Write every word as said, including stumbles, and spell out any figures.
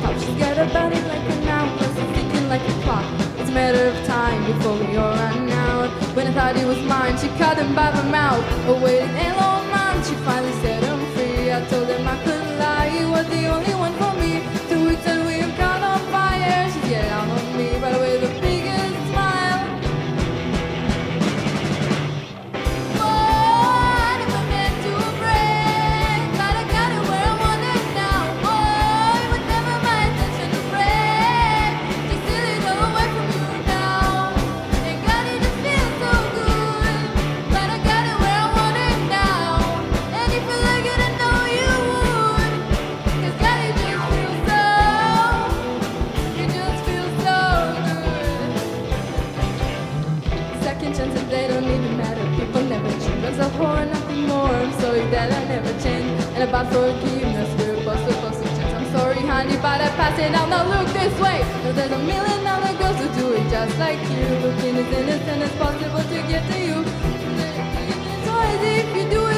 out. She's got a body like an hourglass, it's ticking like a clock. It's a matter of time before we all run out. When I thought he was mine, she caught him by the mouth. Oh wait, it ain't long man, she finally set him free. I told him I couldn't lie, he was the only one for me. Two weeks and we were caught on fire. She get out on me, by the way, the biggest smile. Oh, I never meant to break, but I got it where I want it now. Oh, it was never my intention to break, just steal it all away from you now. And God, it just feels so good, but I got it where I want it now. And if you like it, I know you would, 'cause God, it just feels so, it just feels so good. Second chances, they don't even matter. People never change. I'm so whore, nothing more. I'm sorry that I never changed. And about forgiveness, we're both supposed to change. I'm sorry, honey, but I pass it out. Now look this way. Now there's a million other girls who do it just like you. Looking as innocent as possible to get to you. So easy if you do it.